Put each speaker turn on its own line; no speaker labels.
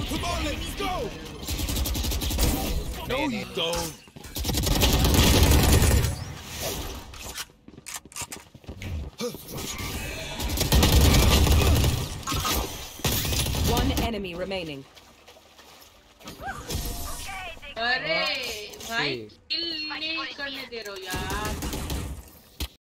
Come on, let's go! No, you don't.
One enemy remaining.
अरे भाई किल नहीं करने दे रहे हो यार